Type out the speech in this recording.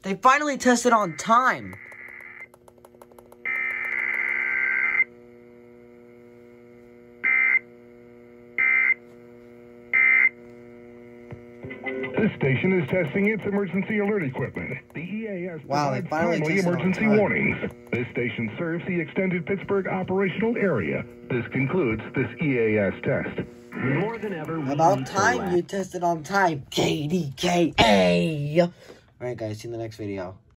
They finally tested on time. This station is testing its emergency alert equipment. The EAS provides finally timely tested on emergency time. warnings. This station serves the extended Pittsburgh operational area. This concludes this EAS test. More than ever, we About need to time relax. you tested on time. KDKA. Alright guys, see you in the next video.